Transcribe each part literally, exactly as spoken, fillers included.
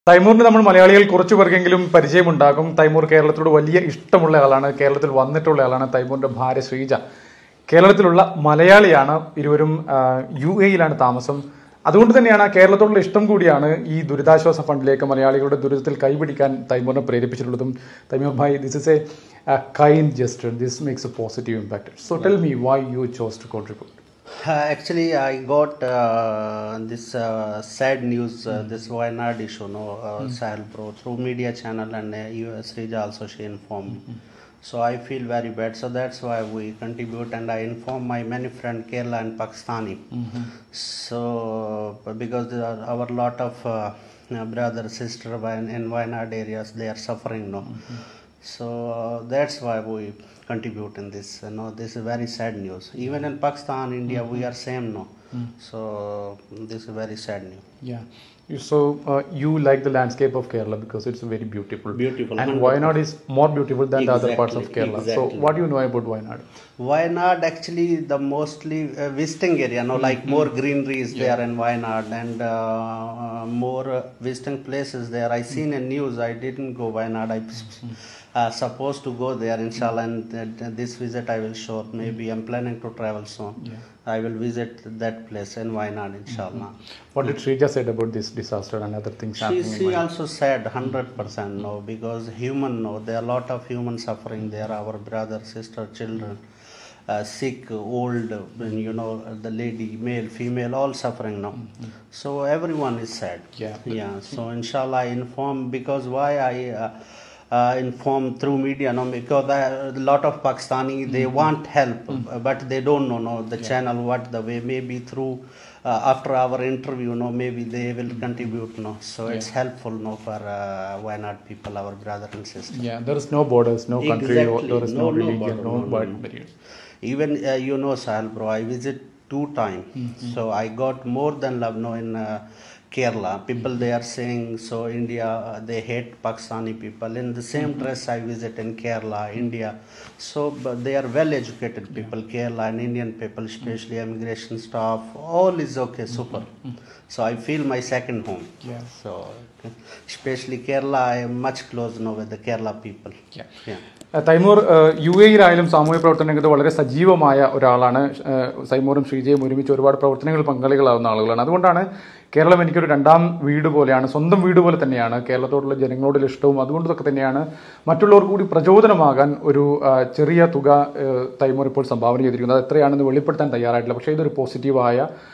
തൈമൂറിന് നമ്മൾ മലയാളികൾ കുറച്ചു പേർക്കെങ്കിലും പരിചയമുണ്ടാകും. തൈമൂർ കേരളത്തിലൂടെ വലിയ ഇഷ്ടമുള്ള ആളാണ്, കേരളത്തിൽ വന്നിട്ടുള്ള ആളാണ്. തൈമൂറിന്റെ ഭാര്യ ശ്രീജ കേരളത്തിലുള്ള മലയാളിയാണ്. ഇരുവരും യു എയിലാണ് താമസം. അതുകൊണ്ട് തന്നെയാണ് കേരളത്തോടുള്ള ഇഷ്ടം കൂടിയാണ് ഈ ദുരിതാശ്വാസ ഫണ്ടിലേക്ക് മലയാളികളുടെ ദുരിതത്തിൽ കൈപിടിക്കാൻ തൈമൂറിനെ പ്രേരിപ്പിച്ചിട്ടുള്ളതും. Taimur bhai, this is a kind gesture. This makes a positive impact. So tell me why you chose to contribute. Uh, actually, I got uh, this uh, sad news, uh, mm. this Wayanad issue, no, uh, mm. Sahel Bro, through media channel, and uh, U S Rija also she informed me. Mm-hmm. So I feel very bad. So that's why we contribute, and I inform my many friends Kerala and Pakistani. Mm-hmm. So because there are our lot of uh, brother sister in Wayanad areas, they are suffering, no. Mm-hmm. So uh, that's why we contribute in this. You know, this is very sad news. Even in Pakistan, India, mm-hmm. we are same, no. Mm. So this is very sad news. Yeah. So uh, you like the landscape of Kerala because it's very beautiful. Beautiful. And Wayanad is more beautiful than exactly, the other parts of Kerala. Exactly. So what do you know about Wayanad? Wayanad actually the mostly uh, visiting area, no, like mm-hmm. more greenery is yeah. there in Wayanad, and uh, more uh, visiting places there. I seen in news. I didn't go Wayanad. I mm-hmm. uh, supposed to go there, inshallah. And uh, this visit I will show. Maybe I'm planning to travel soon. Yeah. I will visit that place in Wayanad, inshallah. Mm-hmm. What did Shrija said about this disaster and other things she, happening? She also said one hundred percent no, because human, no, there are a lot of human suffering there. Our brother, sister, children, uh, sick, old, you know, the lady, male, female, all suffering now. Mm-hmm. So everyone is sad. Yeah. Yeah. So inshallah I inform, because why I uh, Uh, inform through media, no, because a lot of Pakistani they mm-hmm. want help, mm-hmm. but they don't know, no, the yeah. channel, what the way. Maybe through uh, after our interview, no, maybe they will mm-hmm. contribute, no. So yeah. it's helpful, no, for uh, Wayanad people, our brother and sister. Yeah, there is no borders, no country, exactly. there is no, no religion, no, no, no, no barriers. Even uh, you know, Sahel Bro, I visit two times, mm-hmm. so I got more than love, no, in uh, Kerala. People they are saying so India uh, they hate Pakistani people. In the same mm-hmm. dress I visit in Kerala, India. So but they are well educated people, yeah. Kerala and Indian people, especially mm-hmm. immigration staff. All is okay, super. Mm-hmm. So I feel my second home. Yeah. So especially Kerala, I am much close now with the Kerala people. Yeah. Yeah. Taimur യു എയിലായാലും സാമൂഹ്യ പ്രവർത്തന രംഗത്ത് വളരെ സജീവമായ ഒരാളാണ്. തൈമൂറും ശ്രീജയും ഒരുമിച്ച് ഒരുപാട് പ്രവർത്തനങ്ങളിൽ പങ്കാളികളാവുന്ന ആളുകളാണ്. അതുകൊണ്ടാണ് കേരളം എനിക്കൊരു രണ്ടാം വീട് പോലെയാണ്, സ്വന്തം വീട് പോലെ തന്നെയാണ്. കേരളത്തോടുള്ള ജനങ്ങളോടുള്ള ഇഷ്ടവും അതുകൊണ്ടൊക്കെ തന്നെയാണ് മറ്റുള്ളവർക്ക് കൂടി പ്രചോദനമാകാൻ ഒരു ചെറിയ തുക തൈമൂർ ഇപ്പോൾ സംഭാവന ചെയ്തിരിക്കുന്നത്. അത് എത്രയാണെന്ന് വെളിപ്പെടുത്താൻ തയ്യാറായിട്ടില്ല. പക്ഷേ ഇതൊരു പോസിറ്റീവായ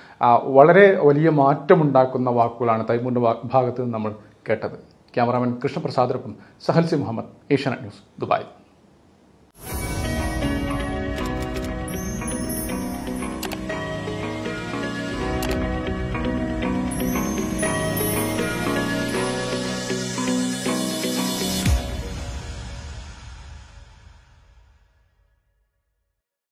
വളരെ വലിയ മാറ്റമുണ്ടാക്കുന്ന വാക്കുകളാണ് തൈമൂറിൻ്റെ ഭാഗത്ത് നിന്ന് നമ്മൾ കേട്ടത്. ക്യാമറാമാൻ കൃഷ്ണപ്രസാദിനൊപ്പം Sahal C Muhammad, Asianet news, Dubai.